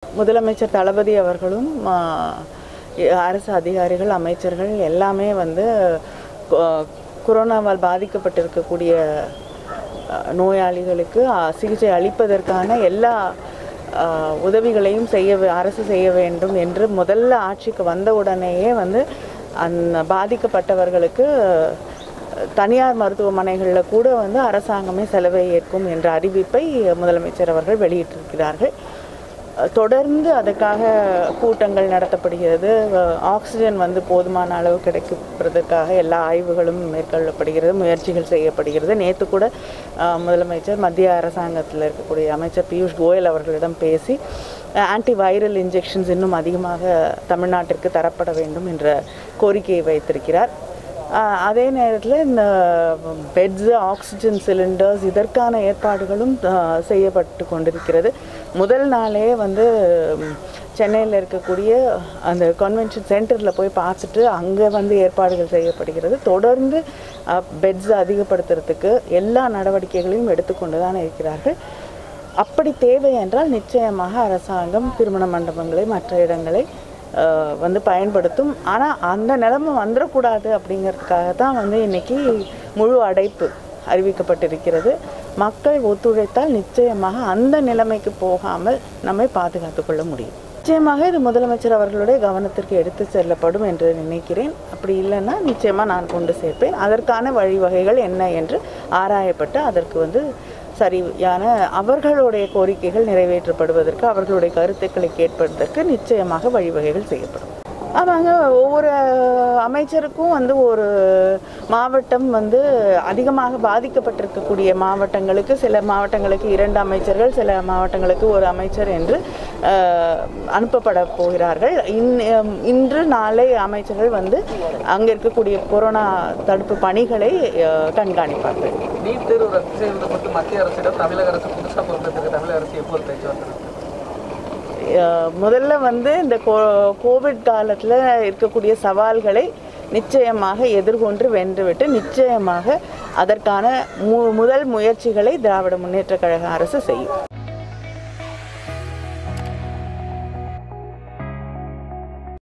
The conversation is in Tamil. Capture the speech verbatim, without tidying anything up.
முதலமைச்சர் தளபதி அவர்களும் அரசு அதிகாரிகள் அமைச்சர்கள் எல்லாமே வந்து கொரோனாவால் பாதிக்கப்பட்டிருக்கக்கூடிய நோயாளிகளுக்கு சிகிச்சை அளிப்பதற்கான எல்லா உதவிகளையும் செய்ய அரசு செய்ய வேண்டும் என்று முதல்ல ஆட்சிக்கு வந்த உடனேயே வந்து அந்த பாதிக்கப்பட்டவர்களுக்கு தனியார் மருத்துவமனைகளில் கூட வந்து அரசாங்கமே செலவை ஏற்கும் என்ற அறிவிப்பை முதலமைச்சர் அவர்கள் வெளியிட்டிருக்கிறார்கள். தொடர்ந்து அதுக்காக கூட்டங்கள் நடத்தப்படுகிறது. ஆக்சிஜன் வந்து போதுமான அளவு கிடைக்கிறதுக்காக எல்லா ஆய்வுகளும் மேற்கொள்ளப்படுகிறது, முயற்சிகள் செய்யப்படுகிறது. நேற்று கூட முதலமைச்சர் மத்திய அரசாங்கத்தில் இருக்கக்கூடிய அமைச்சர் பியூஷ் கோயல் அவர்களிடம் பேசி ஆன்டி வைரல் இன்ஜெக்ஷன்ஸ் இன்னும் அதிகமாக தமிழ்நாட்டிற்கு தரப்பட வேண்டும் என்ற கோரிக்கையை வைத்திருக்கிறார். அதே நேரத்தில் இந்த பெட்ஸு, ஆக்சிஜன் சிலிண்டர்ஸ் இதற்கான ஏற்பாடுகளும் செய்யப்பட்டு கொண்டிருக்கிறது. முதல் நாளே வந்து சென்னையில் இருக்கக்கூடிய அந்த கன்வென்ஷன் சென்டரில் போய் பார்த்துட்டு அங்கே வந்து ஏற்பாடுகள் செய்யப்படுகிறது. தொடர்ந்து பெட்ஸ் அதிகப்படுத்துறதுக்கு எல்லா நடவடிக்கைகளையும் எடுத்துக்கொண்டு தான் இருக்கிறார்கள். அப்படி தேவை என்றால் நிச்சயமாக அரசாங்கம் திருமண மண்டபங்களை மற்ற இடங்களை வந்து பயன்படுத்தும். ஆனால் அந்த நிலைமை வந்துடக்கூடாது அப்படிங்கிறதுக்காக தான் வந்து இன்றைக்கி முழு அடைப்பு அறிவிக்கப்பட்டிருக்கிறது. மக்கள் ஒத்துழைத்தால் நிச்சயமாக அந்த நிலைமைக்கு போகாமல் நம்மை பாதுகாத்து கொள்ள முடியும். நிச்சயமாக இது முதலமைச்சர் அவர்களுடைய கவனத்திற்கு எடுத்து செல்லப்படும் என்று நினைக்கிறேன். அப்படி இல்லைன்னா நிச்சயமாக நான் கொண்டு சேர்ப்பேன். அதற்கான வழிவகைகள் என்ன என்று ஆராயப்பட்டு அதற்கு வந்து சரியான அவர்களுடைய கோரிக்கைகள் நிறைவேற்றப்படுவதற்கு, அவர்களுடைய கருத்துக்களை கேட்பதற்கு நிச்சயமாக வழிவகைகள் செய்யப்படும். ஆமாங்க, ஒவ்வொரு அமைச்சருக்கும் வந்து ஒரு மாவட்டம் வந்து அதிகமாக பாதிக்கப்பட்டிருக்கக்கூடிய மாவட்டங்களுக்கு சில மாவட்டங்களுக்கு இரண்டு அமைச்சர்கள், சில மாவட்டங்களுக்கு ஒரு அமைச்சர் என்று அனுப்பப்பட போகிறார்கள். இன்று நாளை அமைச்சர்கள் வந்து அங்கே இருக்கக்கூடிய கொரோனா தடுப்பு பணிகளை கண்காணிப்பார்கள். நீட் தேர்வு ரத்து செய்வது குறித்து மத்திய அரசிடம் தமிழக அரசு புதுசாக பொறுப்பேற்று தமிழக அரசு எப்போது பேச்சுவார்த்தை? முதல்ல வந்து இந்த கோ கோவிட் காலத்தில் இருக்கக்கூடிய சவால்களை நிச்சயமாக எதிர்கொண்டு வென்றுவிட்டு நிச்சயமாக அதற்கான மு முதல் முயற்சிகளை திராவிட முன்னேற்றக் கழக அரசு செய்யும்.